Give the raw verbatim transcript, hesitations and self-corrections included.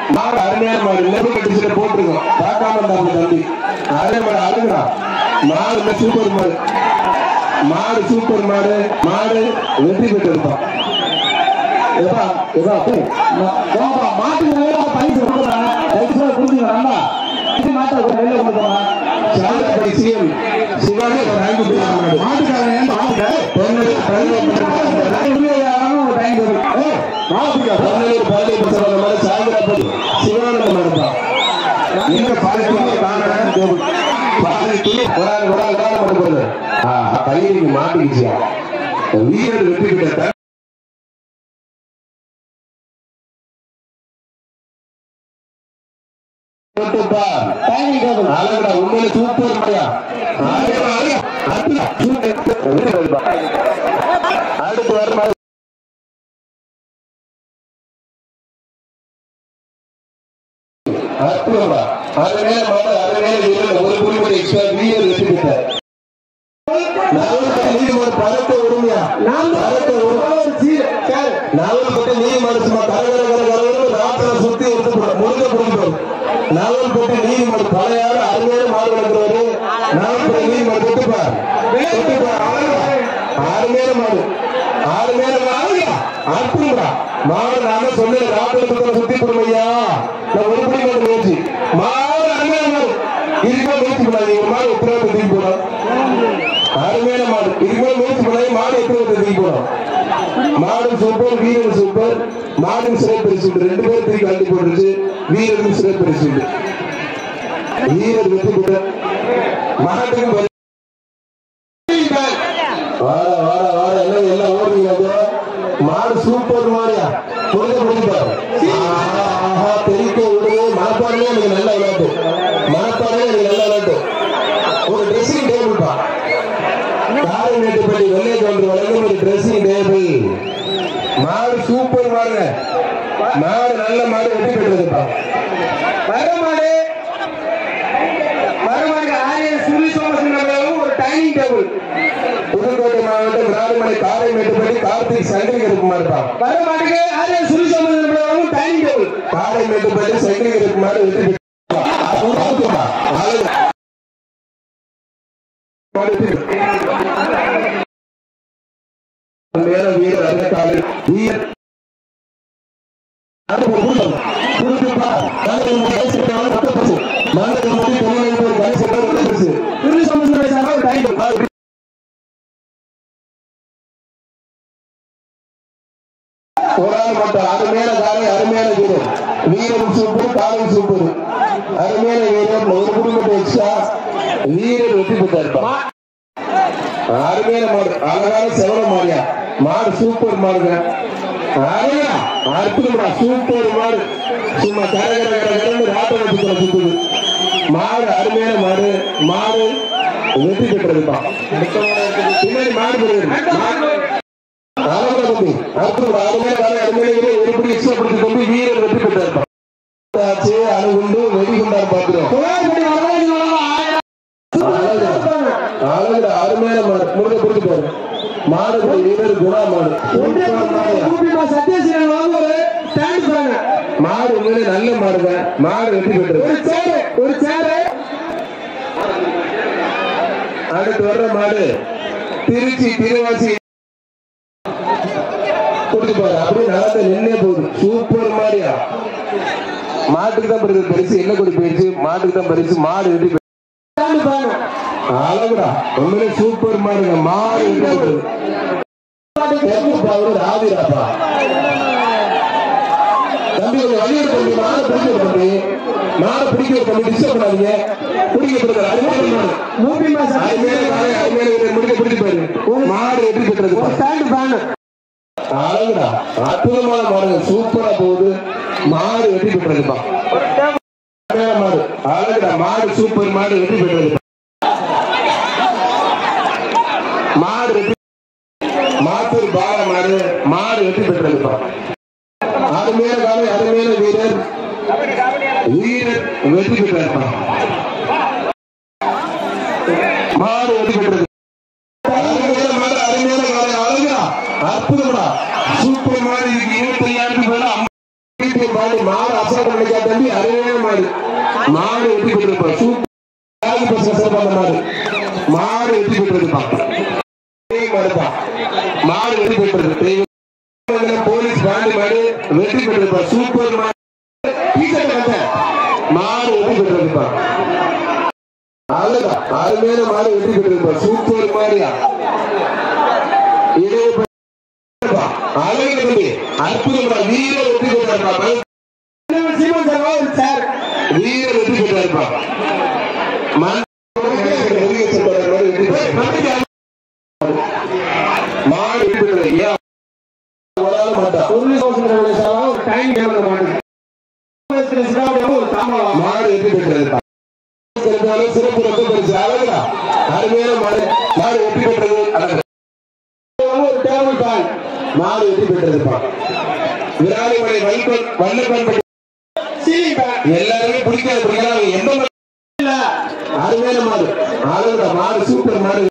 மாடு அருமையான மாடு நெருப்பு கட்டிச்சுல போட்டுருக்கோம் பார்க்காம இருந்தாங்க தம்பி அதே மாடு அருங்கடா மாடு சூப்பர் மாடு மாடு சூப்பர் மாடு மாடு வெற்றி பெற்று இருப்பான் மாட்டுக்கு பரிசு கொடுக்குறாங்க சிவானி மாட்டுக்காரன் சிவானந்த மாடுதான் நீங்க பாலிக்கு பையனுக்கு மாட்டிக்கிச்சியா வீரர் வெற்றி பெற்ற உண்மையில சூப்பர் மாடியா அடுத்து வர அற்புதமா அது மேல மாடு அது மேல ஒரு குறிப்பிட்ட எக்ஸ்ட்ரா வீரர் வெற்றி பெற்றார் ஒரு படத்தை உரிமையா படத்தை நாவல்பட்ட நீர் மனுஷமா கரகர கரகர ராத்திர சுத்தி எடுத்து முழுக்க பிடிக்கும் நாவல்பட்ட நீர் மடு பழையாறு அருமையான மாடு வளர்க்கிறவரு நாவல்பட்ட நீர் மடு தொட்டுப்பார் அருமையான மாடு அருமையான மாடு அற்புதமா மாடு நாம சொன்ன ராத்திர சுத்தி கொடுமையா நான் ஒரு படி மாடு முயற்சி மாடு அருமையான மாடு இதுக்கு முயற்சி பண்ணாங்க ஒரு மாடு உத்தரவாத தூக்கி போடும் அருமையான மாடு இதுக்கு முயற்சி பண்ணாங்க மாடு உத்தரவாத தூக்கி போடும் மாடு சூப்பர் வீரன் சூப்பர் மாடு சிறப்பரிசு ரெண்டு பேரும் தூக்கி கட்டி போட்டுருச்சு வீரனுக்கு சிறப்பரிசு வீரர் வெற்றி பெற்ற மாட்டுக்கு வார வார வார எல்லாம் எல்லாம் ஓடுவீங்க மாடு சூப்பர் மாடியா பொழுது முடிப்பாரு பெருக்க விடுது மனப்பாடமே எனக்கு நல்ல விளையாட்டு மனப்பாடமே எனக்கு நல்ல விளையாட்டு ஒரு ட்ரெஸ்ஸிங் டேபிள் பா காரை மேட்டுப்பட்டி வெள்ளை தோன்று வழங்கும் ஒரு ட்ரெஸ்ஸிங் டேபிள் மாடு சூப்பர் மாடுங்க மாடு நல்ல மாடு வெற்றி பெற்றதுப்பா வர மாடு வர மாடு ஆரிய சுரி சோமசிங்கம் ஒரு டைனிங் டேபிள் புதுக்கோட்டை மாவட்டம் ராஜமலை காரை மேட்டுப்பட்டி கார்த்திக் சங்கரிகருக்குமார் இருப்பா வர மாட்டுக்கு ஆரிய சுரி சோமசிங்கம் டைனிங் டேபிள் காரை மேட்டுப்பட்டி சங்கரிகருக்குமார் வெற்றி பெற்ற வீரர் அங்கக்காலை வீரர் அருமையான காலை அருமையான வீரர் வீரரும் சூப்பர் காலை சூப்பர் அருமையான வீரர் ஒரு குடும்பத்தை எக்ஸ்ட்ரா வீரர் வெற்றி பெற்றார் அருமையான மாடு அழகான செவன மாடியா மாடு சூப்பர் மாடுங்க அருமையா அற்புதமா சூப்பர் மாடு சும்மா கரகர கரகரன்னு ராட்டை சுத்துது மாடு அருமையான மாடு மாடு வெற்றி பெற்றதுப்பா பின்னாடி மாடு போடுறது வீரர் வெற்றி பெற்றார் அணுகுண்டு வெடிகுண்டார் பாக்குறோம் அருமையான மாடு முருக பிடிச்சிட்டாரு மாடு வீரர் குணா மாடு மாடு உண்மையிலே நல்ல மாடுங்க மாடு வெற்றி பெற்றது ஒரு சேரு அடுத்து வர்ற மாடு திருச்சி திருவாசி கொடுத்துப்பாரு அப்படியே நடந்த நின்னே போகுது சூப்பர் மாடியா மாட்டுக்கு தான் பரிசு பரிசு என்ன கொடி போயிடுச்சு மாட்டுக்கு தான் பரிசு மாடு வெற்றி அழகுடா உண்மையிலே சூப்பர் மாடுங்க மாடு ராதிராப்பா தம்பி கொஞ்சம் வழியில் தம்பி மாடை பிடிக்க தம்பி மாடை பிடிக்க தம்பி டிஸ்டர்ப் பண்ணாதீங்க பிடிக்க அருமையான முடிக்க பிடிச்சு பாரு மாடு வெற்றி பெற்றது அழகுடா அற்புதமான மாடு சூப்பரா போகுது மாடு வெற்றி பெற்றதுப்பா மாடு அழகுடா மாடு சூப்பர் மாடு வெற்றி பெற்றது மாடு வெற்றி மாத்தூர் பால மாடு மாடு வெற்றி பெற்றதுப்பா அருமையான காலை அருமையான வீரர் வீரர் வெற்றி பெற்றாருப்பா மாடு வெற்றி பெற்றது அருமையான மாடு அருமையான காலை அழகுடா அற்புதமா சூப்பர் மாடு இதுக்கு இருபத்தி ஐயாயிரத்துக்கு மேல மாடு மாடு அசோக் நினைக்கா தம்பி அருமையான மாடு மாடு வெற்றி பெற்றிருப்பான் சூப்பர் பசங்க சிறப்பான மாடு மாடு வெற்றி பெற்றிருப்பான் மாடு வெற்றி பெற்றது போலீஸ் பாண்டி மாடு வெற்றி பெற்றிருப்பான் சூப்பர் மாடு மாடு வெற்றி பெற்றிருப்பான் அவ்வளவுதான் அருமையான மாடு வெற்றி பெற்றிருப்பான் சூப்பர் மாடியா அழகு தம்பி அற்புதமா வீர வெற்றி பெற்றிருப்பான் வீர வெற்றி பெற்றிருப்பான் மாடு வெற்றி பெற்றது மாடு வெற்றி பெற்றது சிறப்பு ரத்த பரிசு அழகா அருமையான மாடு மாடு வெற்றி பெற்றது ஒரு டேபிள் பேன் மாடு வெற்றி பெற்றிருப்பான் விராலிமலை வைகோல் வல்லப்பன் எல்லாருமே பிடிக்காது பிடிக்கலாம் எந்த அருமையான மாடு அழகா மாடு சூப்பர் மாடு